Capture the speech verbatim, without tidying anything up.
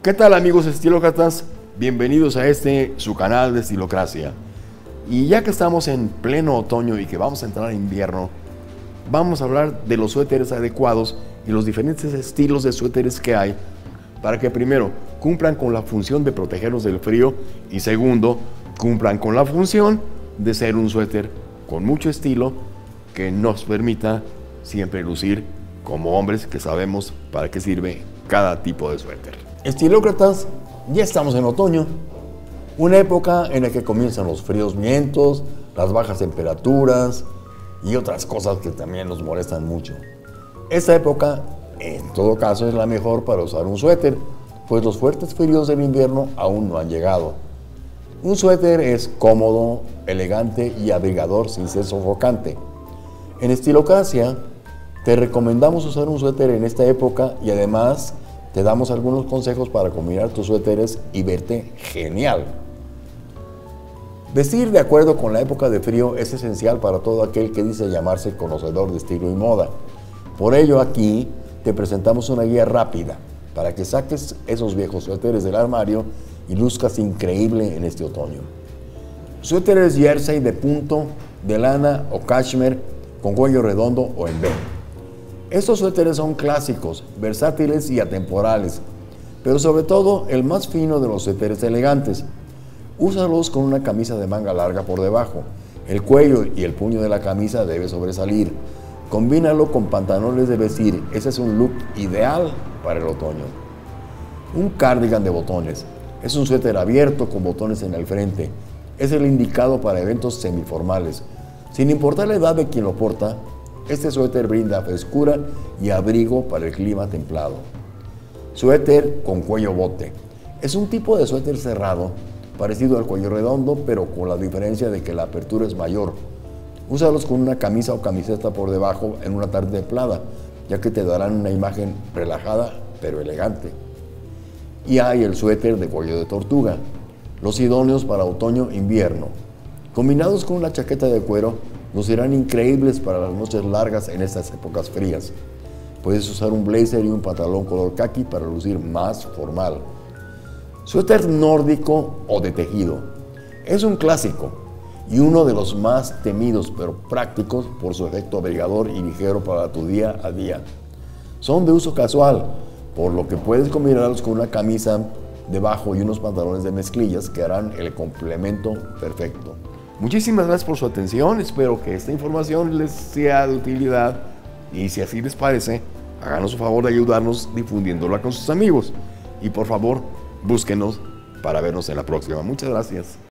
¿Qué tal, amigos estilócratas? Bienvenidos a este, su canal de Estilocracia. Y ya que estamos en pleno otoño y que vamos a entrar a invierno, vamos a hablar de los suéteres adecuados y los diferentes estilos de suéteres que hay para que, primero, cumplan con la función de protegernos del frío y, segundo, cumplan con la función de ser un suéter con mucho estilo que nos permita siempre lucir como hombres que sabemos para qué sirve cada tipo de suéter. Estilócratas, ya estamos en otoño, una época en la que comienzan los fríos vientos, las bajas temperaturas y otras cosas que también nos molestan mucho. Esta época, en todo caso, es la mejor para usar un suéter, pues los fuertes fríos del invierno aún no han llegado. Un suéter es cómodo, elegante y abrigador sin ser sofocante. En Estilocracia, te recomendamos usar un suéter en esta época y además te damos algunos consejos para combinar tus suéteres y verte genial. Vestir de acuerdo con la época de frío es esencial para todo aquel que dice llamarse conocedor de estilo y moda. Por ello, aquí te presentamos una guía rápida para que saques esos viejos suéteres del armario y luzcas increíble en este otoño. Suéteres jersey de punto, de lana o cashmere con cuello redondo o en V. Estos suéteres son clásicos, versátiles y atemporales, pero sobre todo el más fino de los suéteres elegantes. Úsalos con una camisa de manga larga por debajo. El cuello y el puño de la camisa debe sobresalir. Combínalo con pantalones de vestir. Ese es un look ideal para el otoño. Un cardigan de botones. Es un suéter abierto con botones en el frente. Es el indicado para eventos semiformales. Sin importar la edad de quien lo porta, este suéter brinda frescura y abrigo para el clima templado. Suéter con cuello bote. Es un tipo de suéter cerrado, parecido al cuello redondo, pero con la diferencia de que la apertura es mayor. Úsalos con una camisa o camiseta por debajo en una tarde templada, ya que te darán una imagen relajada pero elegante. Y hay el suéter de cuello de tortuga, los idóneos para otoño-invierno. Combinados con una chaqueta de cuero, lucirán increíbles para las noches largas en estas épocas frías. Puedes usar un blazer y un pantalón color caqui para lucir más formal. Suéter nórdico o de tejido. Es un clásico y uno de los más temidos pero prácticos por su efecto abrigador y ligero para tu día a día. Son de uso casual, por lo que puedes combinarlos con una camisa debajo y unos pantalones de mezclillas que harán el complemento perfecto. Muchísimas gracias por su atención, espero que esta información les sea de utilidad y si así les parece, háganos el favor de ayudarnos difundiéndola con sus amigos y por favor, búsquenos para vernos en la próxima. Muchas gracias.